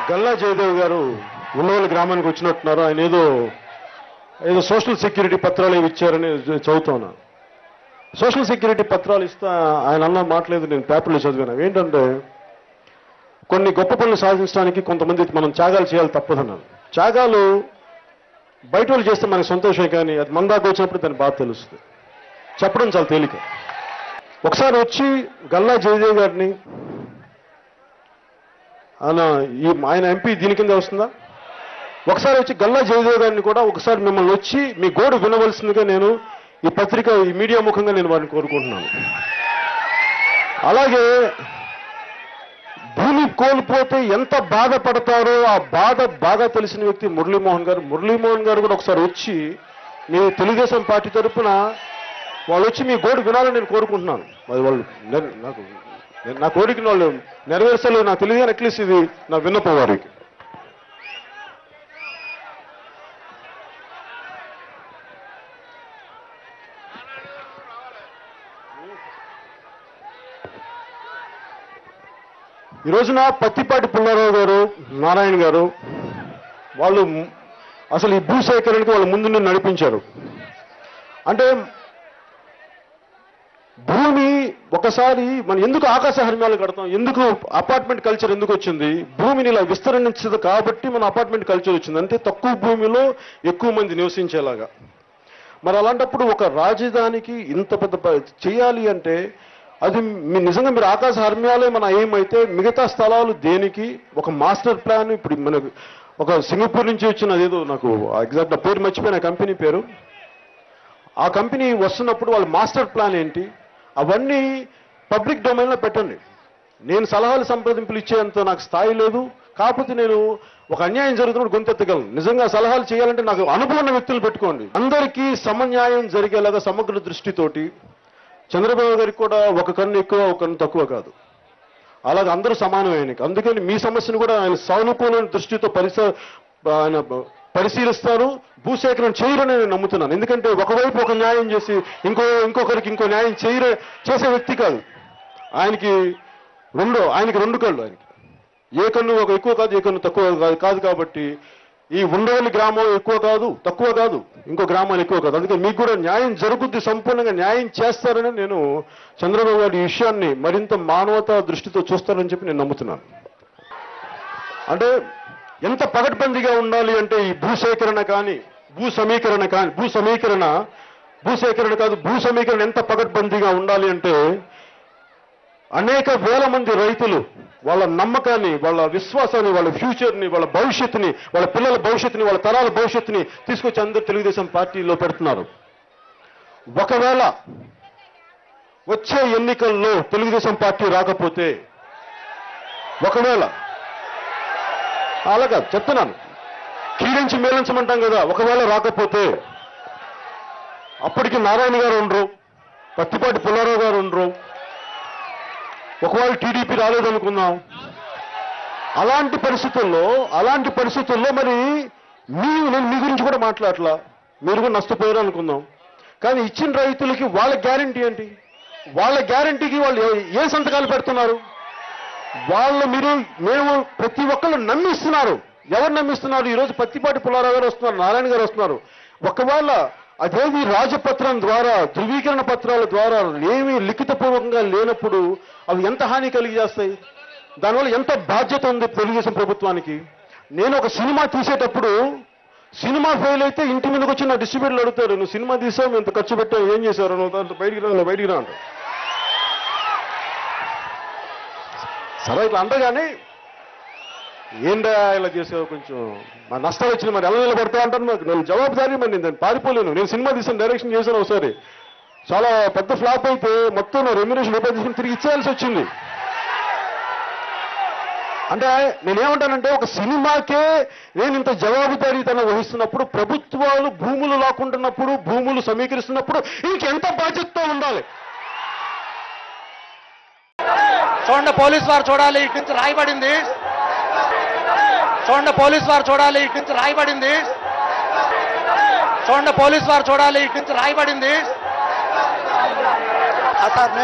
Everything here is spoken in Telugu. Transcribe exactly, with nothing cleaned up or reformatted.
గల్లా జయదేవ్ గారు ఉన్నోళ్ళ గ్రామానికి వచ్చినట్టున్నారు. ఆయన ఏదో ఏదో సోషల్ సెక్యూరిటీ పత్రాలు ఏవి ఇచ్చారని చదువుతున్నా. సోషల్ సెక్యూరిటీ పత్రాలు ఇస్తా ఆయన అన్న మాట్లేదు, నేను పేపర్లో చదివాను. ఏంటంటే కొన్ని గొప్ప పనులు సాధించడానికి కొంతమంది మనం త్యాగాలు చేయాలి తప్పదన్నాను. త్యాగాలు బయట వాళ్ళు చేస్తే మనకి సంతోషమే, కానీ అది మన దాకా వచ్చినప్పుడు దాని బాధ తెలుస్తుంది. చెప్పడం చాలా తేలిక. ఒకసారి వచ్చి గల్లా జయదేవ్ గారిని ఆయన ఈ ఆయన ఎంపీ దీని కింద వస్తుందా, ఒకసారి వచ్చి గల్లా జయదేవ్ గారిని కూడా ఒకసారి మిమ్మల్ని వచ్చి మీ గోడు వినవలసిందిగా నేను ఈ పత్రిక ఈ మీడియా ముఖంగా నేను వారిని కోరుకుంటున్నాను. అలాగే భూమి కోల్పోతే ఎంత బాధపడతారో ఆ బాధ బాగా తెలిసిన వ్యక్తి మురళీమోహన్ గారు. మురళీమోహన్ గారు కూడా ఒకసారి వచ్చి మీ తెలుగుదేశం పార్టీ తరఫున వాళ్ళు వచ్చి మీ గోడు వినాలని నేను కోరుకుంటున్నాను. అది వాళ్ళు నాకు నా కోరికను వాళ్ళు నెరవేర్చలేదు నాకు తెలియదు, కానీ అట్లీస్ట్ ఇది నా విన్నపం వారికి. ఈ రోజున పత్తిపాటి పుల్లారావు గారు, నారాయణ గారు వాళ్ళు అసలు ఈ భూసేకరణకి వాళ్ళు ముందు నడిపించారు. అంటే భూమి ఒకసారి మనం ఎందుకు ఆకాశ హర్మ్యాలు కడతాం, ఎందుకు అపార్ట్మెంట్ కల్చర్ ఎందుకు వచ్చింది, భూమిని ఇలా విస్తరించదు కాబట్టి మన అపార్ట్మెంట్ కల్చర్ వచ్చింది. అంటే తక్కువ భూమిలో ఎక్కువ మంది నివసించేలాగా. మరి అలాంటప్పుడు ఒక రాజధానికి ఇంత పెద్ద చేయాలి అంటే అది మీ నిజంగా మీరు ఆకాశ హర్మ్యాలే మన ఏమైతే మిగతా స్థలాలు దేనికి ఒక మాస్టర్ ప్లాన్. ఇప్పుడు మనకు ఒక సింగపూర్ నుంచి వచ్చిన అదేదో నాకు ఎగ్జాక్ట్ పేరు మర్చిపోయిన కంపెనీ పేరు, ఆ కంపెనీ వస్తున్నప్పుడు వాళ్ళ మాస్టర్ ప్లాన్ ఏంటి అవన్నీ పబ్లిక్ డొమైన్లో పెట్టండి. నేను సలహాలు సంప్రదింపులు ఇచ్చేంత నాకు స్థాయి లేదు, కాకపోతే నేను ఒక అన్యాయం జరుగుతున్నప్పుడు గొంతెత్తగలను. నిజంగా సలహాలు చేయాలంటే నాకు అనుభవం ఉన్న వ్యక్తులు పెట్టుకోండి. అందరికీ సమన్యాయం జరిగేలాగా సమగ్ర దృష్టితోటి. చంద్రబాబు గారికి కూడా ఒక కన్ను ఎక్కువ ఒక కన్ను తక్కువ కాదు, అలాగే అందరూ సమానం ఆయనకి. అందుకని మీ సమస్యను కూడా ఆయన సానుకూల దృష్టితో పరిస ఆయన పరిశీలిస్తారు. భూసేకరణ చేయరని నేను నమ్ముతున్నాను. ఎందుకంటే ఒకవైపు ఒక న్యాయం చేసి ఇంకో ఇంకొకరికి ఇంకో న్యాయం చేయర చేసే వ్యక్తి కాదు ఆయనకి. రెండో ఆయనకి రెండు కళ్ళు, ఆయనకి ఏ కన్ను ఒక ఎక్కువ కాదు, ఏ కన్ను తక్కువ కాదు. కాబట్టి ఈ ఉండవల్లి గ్రామం ఎక్కువ కాదు, తక్కువ కాదు, ఇంకో గ్రామాలు ఎక్కువ కాదు. అందుకే మీకు కూడా న్యాయం జరుగుద్ది, సంపూర్ణంగా న్యాయం చేస్తారని నేను చంద్రబాబు గారి ఈ విషయాన్ని మరింత మానవతా దృష్టితో చూస్తారని చెప్పి నేను నమ్ముతున్నాను. అంటే ఎంత పగడ్బందీగా ఉండాలి అంటే ఈ భూసేకరణ కానీ భూ సమీకరణ కానీ భూ సమీకరణ భూసేకరణ కాదు భూ సమీకరణ ఎంత పగడ్బందీగా ఉండాలి అంటే అనేక వేల మంది రైతులు వాళ్ళ నమ్మకాన్ని, వాళ్ళ విశ్వాసాన్ని, వాళ్ళ ఫ్యూచర్ని, వాళ్ళ భవిష్యత్తుని, వాళ్ళ పిల్లల భవిష్యత్తుని, వాళ్ళ తరాల భవిష్యత్తుని తీసుకొచ్చి అందరూ తెలుగుదేశం పార్టీలో పెడుతున్నారు. ఒకవేళ వచ్చే ఎన్నికల్లో తెలుగుదేశం పార్టీ రాకపోతే, ఒకవేళ అలాగా చెప్తున్నాను, కీడించి మేలించమంటాం కదా, ఒకవేళ రాకపోతే అప్పటికి నారాయణ గారు ఉండరు, పత్తిపాటి పుల్లారావు గారు ఉండరు, ఒకవేళ టీడీపీ రాలేదనుకుందాం. అలాంటి పరిస్థితుల్లో అలాంటి పరిస్థితుల్లో మరి మీ నేను మీ గురించి కూడా మాట్లాడలా, మీరు కూడా నష్టపోయారు అనుకుందాం. కానీ ఇచ్చిన రైతులకి వాళ్ళ గ్యారంటీ ఏంటి, వాళ్ళ గ్యారంటీకి వాళ్ళు ఏ సంతకాలు పెడుతున్నారు, వాళ్ళు మీరు మేము ప్రతి ఒక్కళ్ళు నమ్మిస్తున్నారు. ఎవరు నమ్మిస్తున్నారు? ఈరోజు పత్తిపాటి పుల్లారావు గారు వస్తున్నారు, నారాయణ గారు వస్తున్నారు. ఒకవేళ అదేవి రాజపత్రం ద్వారా ధృవీకరణ పత్రాల ద్వారా ఏమీ లిఖితపూర్వకంగా లేనప్పుడు అవి ఎంత హాని కలిగి చేస్తాయి? దానివల్ల ఎంత బాధ్యత ఉంది తెలుగుదేశం ప్రభుత్వానికి? నేను ఒక సినిమా తీసేటప్పుడు సినిమా ఫెయిల్ అయితే ఇంటి మీదకి వచ్చి నా డిస్ట్రిబ్యూటర్లు అడుగుతారు, నువ్వు సినిమా తీసావు, ఎంత ఖర్చు పెట్టావు, ఏం చేశారు, నువ్వు దాంట్లో బయటికి రా బయటికి రా అంట. సరే ఇట్లా అంటగానే ఏంటా ఇలా చేసావు, కొంచెం మా నష్టాలు వచ్చింది, మరి ఎలా నిలబడతా అంటాను. నాకు నేను జవాబుదారీ, మరి నేను పారిపోలేను. నేను సినిమా తీసాను, డైరెక్షన్ చేశాను, ఒకసారి చాలా పెద్ద ఫ్లాప్ అయితే మొత్తం నా రెమ్యునరేషన్ రూపాయలు తీసుకుని తిరిగి ఇచ్చేయాల్సి వచ్చింది. అంటే నేనేమంటానంటే ఒక సినిమాకే నేను ఇంత జవాబుదారీతనం వహిస్తున్నప్పుడు, ప్రభుత్వాలు భూములు లాక్కుంటున్నప్పుడు, భూములు సమీకరిస్తున్నప్పుడు ఇంకెంత బాధ్యతతో ఉండాలి? చూడండి పోలీసు వారు చూడాలి, ఇటు నుంచి రాయబడింది. చూడండి పోలీసు వారు చూడాలి, ఇటు నుంచి రాయబడింది. చూడండి పోలీసు వారు చూడాలి, ఇటు నుంచి రాయబడింది.